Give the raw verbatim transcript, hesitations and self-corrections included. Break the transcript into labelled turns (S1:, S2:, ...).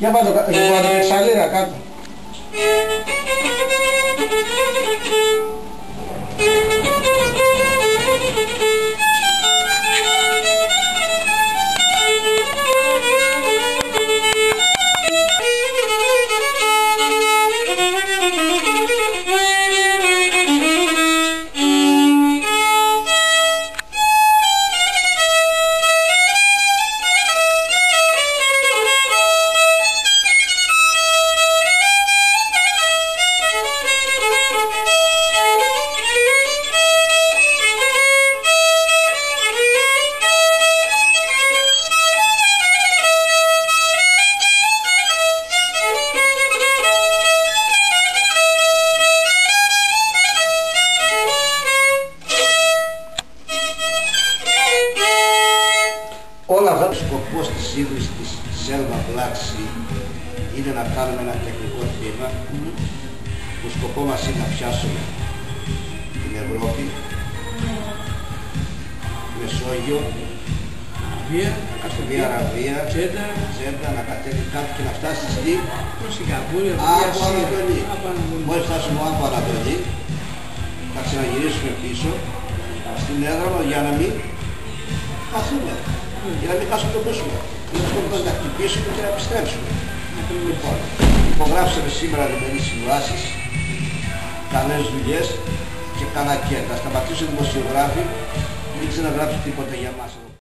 S1: Για πάτε το Ξαλίρα κάτω.
S2: Όλα αυτά, ο σκοπός της ίδρυσης της Selva Black Sea είναι να κάνουμε ένα τεχνικό τμήμα που σκοπό μας είναι να πιάσουμε την Ευρώπη, τη Μεσόγειο, την Αραβία, Τζέντα, να κατέβει κάτω και να φτάσει στη από Ανατολή. Μόλις φτάσουμε από Ανατολή, θα ξαναγυρίσουμε πίσω στην έδρα μας για να μην χαθούμε. Για να μην χάσουμε το μπούς μας. Είναι αυτό που θα τα χτυπήσουμε και να επιστρέψουμε. Λοιπόν, υπογράψαμε σήμερα διμερείς συμβάσεις, καλές δουλειές και καλά κέρδα. Θα σταματήσουν οι δημοσιογράφοι, μην ξαναγράψουν τίποτα για μας.